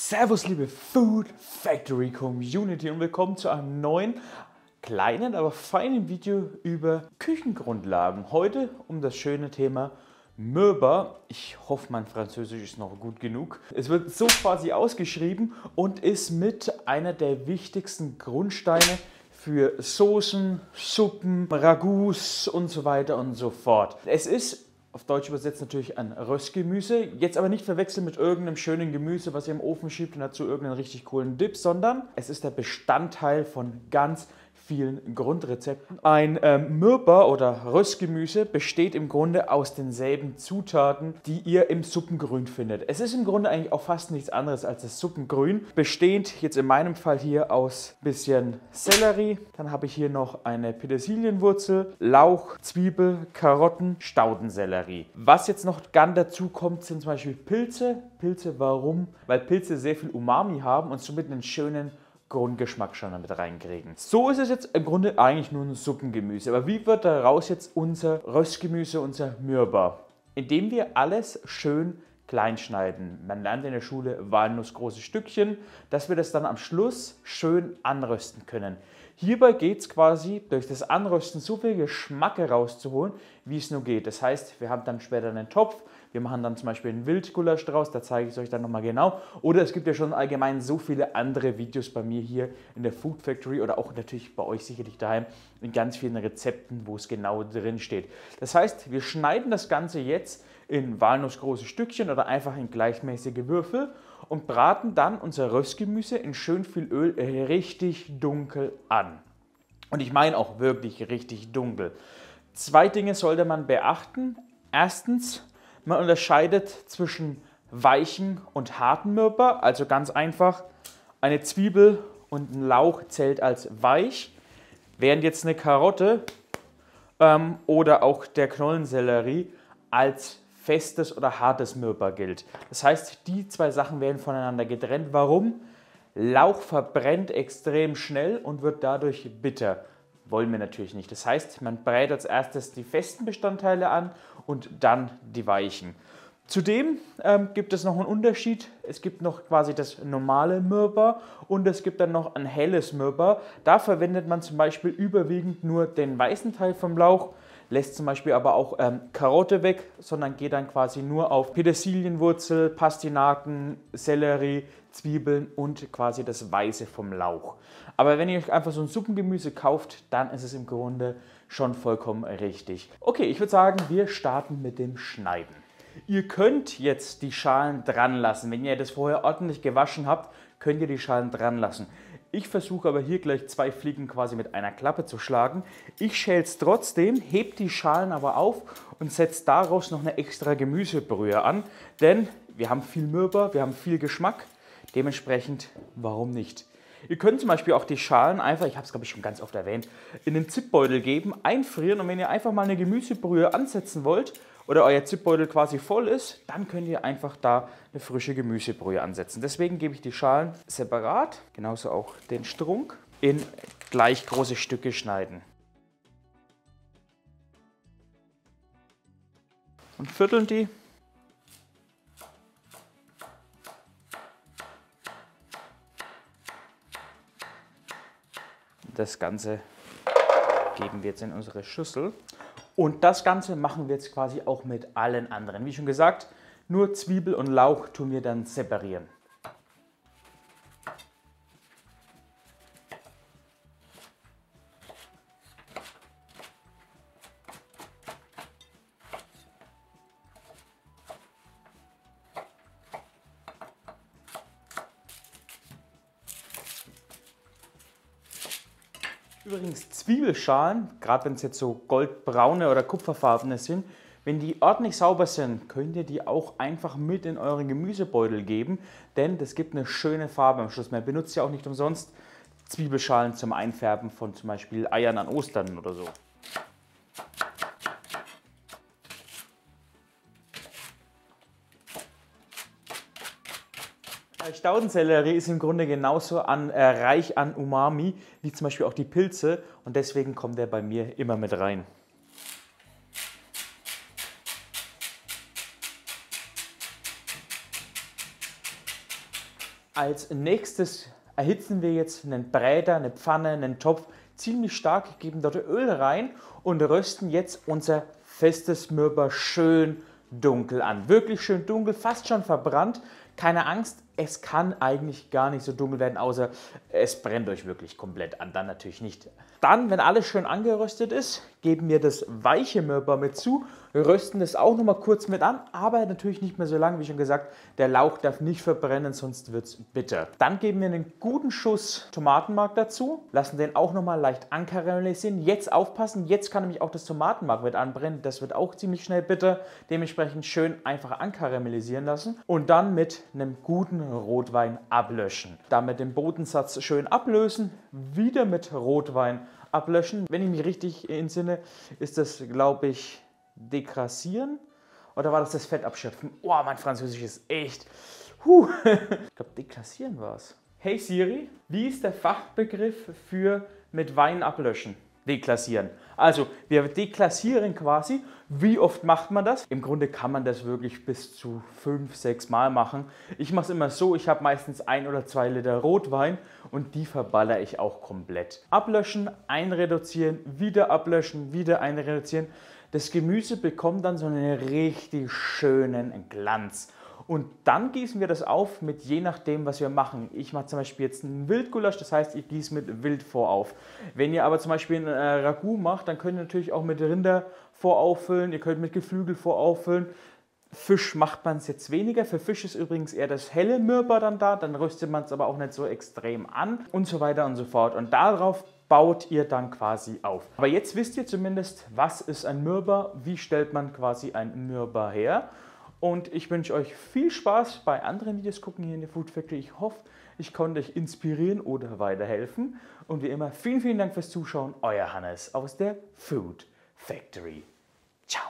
Servus liebe Food Factory Community und willkommen zu einem neuen, kleinen, aber feinen Video über Küchengrundlagen. Heute um das schöne Thema Mürber. Ich hoffe, mein Französisch ist noch gut genug. Es wird so quasi ausgeschrieben und ist mit einer der wichtigsten Grundsteine für Soßen, Suppen, Ragouts und so weiter und so fort. Es ist auf Deutsch übersetzt natürlich ein Röstgemüse, jetzt aber nicht verwechseln mit irgendeinem schönen Gemüse, was ihr im Ofen schiebt und dazu irgendeinen richtig coolen Dip, sondern es ist der Bestandteil von ganz vielen Grundrezepten. Ein Mürber oder Röstgemüse besteht im Grunde aus denselben Zutaten, die ihr im Suppengrün findet. Es ist im Grunde eigentlich auch fast nichts anderes als das Suppengrün, bestehend jetzt in meinem Fall hier aus ein bisschen Sellerie, dann habe ich hier noch eine Petersilienwurzel, Lauch, Zwiebel, Karotten, Staudensellerie. Was jetzt noch gern dazu kommt, sind zum Beispiel Pilze. Pilze, warum? Weil Pilze sehr viel Umami haben und somit einen schönen Grundgeschmack schon damit reinkriegen. So ist es jetzt im Grunde eigentlich nur ein Suppengemüse. Aber wie wird daraus jetzt unser Röstgemüse, unser Mürber? Indem wir alles schön klein schneiden. Man lernt in der Schule walnussgroße Stückchen, dass wir das dann am Schluss schön anrösten können. Hierbei geht es quasi durch das Anrösten so viel Geschmack herauszuholen, wie es nur geht. Das heißt, wir haben dann später einen Topf, wir machen dann zum Beispiel einen Wildgulasch draus, da zeige ich es euch dann nochmal genau. Oder es gibt ja schon allgemein so viele andere Videos bei mir hier in der Food Factory oder auch natürlich bei euch sicherlich daheim in ganz vielen Rezepten, wo es genau drin steht. Das heißt, wir schneiden das Ganze jetzt in walnussgroße Stückchen oder einfach in gleichmäßige Würfel und braten dann unser Röstgemüse in schön viel Öl richtig dunkel an. Und ich meine auch wirklich richtig dunkel. Zwei Dinge sollte man beachten. Erstens, man unterscheidet zwischen weichen und harten Mürber, also ganz einfach, eine Zwiebel und ein Lauch zählt als weich, während jetzt eine Karotte oder auch der Knollensellerie als festes oder hartes Mürber gilt. Das heißt, die zwei Sachen werden voneinander getrennt. Warum? Lauch verbrennt extrem schnell und wird dadurch bitter. Wollen wir natürlich nicht. Das heißt, man brät als erstes die festen Bestandteile an und dann die weichen. Zudem gibt es noch einen Unterschied. Es gibt noch quasi das normale Mürber und es gibt dann noch ein helles Mürber. Da verwendet man zum Beispiel überwiegend nur den weißen Teil vom Lauch, lässt zum Beispiel aber auch Karotte weg, sondern geht dann quasi nur auf Petersilienwurzel, Pastinaken, Sellerie, Zwiebeln und quasi das Weiße vom Lauch. Aber wenn ihr euch einfach so ein Suppengemüse kauft, dann ist es im Grunde schon vollkommen richtig. Okay, ich würde sagen, wir starten mit dem Schneiden. Ihr könnt jetzt die Schalen dran lassen. Wenn ihr das vorher ordentlich gewaschen habt, könnt ihr die Schalen dran lassen. Ich versuche aber hier gleich zwei Fliegen quasi mit einer Klappe zu schlagen. Ich schäle es trotzdem, hebe die Schalen aber auf und setze daraus noch eine extra Gemüsebrühe an. Denn wir haben viel Mürber, wir haben viel Geschmack. Dementsprechend, warum nicht? Ihr könnt zum Beispiel auch die Schalen einfach, ich habe es glaube ich schon ganz oft erwähnt, in den Zipbeutel geben, einfrieren und wenn ihr einfach mal eine Gemüsebrühe ansetzen wollt oder euer Zipbeutel quasi voll ist, dann könnt ihr einfach da eine frische Gemüsebrühe ansetzen. Deswegen gebe ich die Schalen separat, genauso auch den Strunk, in gleich große Stücke schneiden. Und vierteln die. Das Ganze geben wir jetzt in unsere Schüssel. Und das Ganze machen wir jetzt quasi auch mit allen anderen. Wie schon gesagt, nur Zwiebel und Lauch tun wir dann separieren. Übrigens Zwiebelschalen, gerade wenn es jetzt so goldbraune oder kupferfarbene sind, wenn die ordentlich sauber sind, könnt ihr die auch einfach mit in euren Gemüsebeutel geben, denn das gibt eine schöne Farbe am Schluss. Man benutzt ja auch nicht umsonst Zwiebelschalen zum Einfärben von zum Beispiel Eiern an Ostern oder so. Staudensellerie ist im Grunde genauso reich an Umami wie zum Beispiel auch die Pilze und deswegen kommt der bei mir immer mit rein. Als nächstes erhitzen wir jetzt einen Bräter, eine Pfanne, einen Topf ziemlich stark, geben dort Öl rein und rösten jetzt unser festes Mürber schön dunkel an. Wirklich schön dunkel, fast schon verbrannt. Keine Angst, es kann eigentlich gar nicht so dunkel werden, außer es brennt euch wirklich komplett an. Dann natürlich nicht. Dann, wenn alles schön angeröstet ist, geben wir das weiche Mürber mit zu, rösten das auch nochmal kurz mit an, aber natürlich nicht mehr so lange, wie schon gesagt. Der Lauch darf nicht verbrennen, sonst wird es bitter. Dann geben wir einen guten Schuss Tomatenmark dazu, lassen den auch nochmal leicht ankaramellisieren. Jetzt aufpassen, jetzt kann nämlich auch das Tomatenmark mit anbrennen. Das wird auch ziemlich schnell bitter. Dementsprechend schön einfach ankaramellisieren lassen und dann mit einem guten Rotwein ablöschen. Damit den Bodensatz schön ablösen, wieder mit Rotwein ablöschen. Wenn ich mich richtig entsinne, ist das, glaube ich, degrassieren. Oder war das Fett abschöpfen? Oh, mein Französisch ist echt. Ich glaube, deklassieren war es. Hey Siri, wie ist der Fachbegriff für mit Wein ablöschen? Deklassieren. Also, wir deklassieren quasi. Wie oft macht man das? Im Grunde kann man das wirklich bis zu 5, 6 Mal machen. Ich mache es immer so, ich habe meistens 1 oder 2 Liter Rotwein und die verballere ich auch komplett. Ablöschen, einreduzieren, wieder ablöschen, wieder einreduzieren. Das Gemüse bekommt dann so einen richtig schönen Glanz. Und dann gießen wir das auf mit je nachdem, was wir machen. Ich mache zum Beispiel jetzt einen Wildgulasch, das heißt, ich gieße mit Wildfond auf. Wenn ihr aber zum Beispiel ein Ragout macht, dann könnt ihr natürlich auch mit Rinderfond auffüllen, ihr könnt mit Geflügelfond auffüllen. Fisch macht man es jetzt weniger. Für Fisch ist übrigens eher das helle Mürber dann da, dann röstet man es aber auch nicht so extrem an und so weiter und so fort. Und darauf baut ihr dann quasi auf. Aber jetzt wisst ihr zumindest, was ist ein Mürber, wie stellt man quasi ein Mürber her. Und ich wünsche euch viel Spaß bei anderen Videos gucken hier in der Food Factory. Ich hoffe, ich konnte euch inspirieren oder weiterhelfen. Und wie immer, vielen, vielen Dank fürs Zuschauen. Euer Hannes aus der Food Factory. Ciao.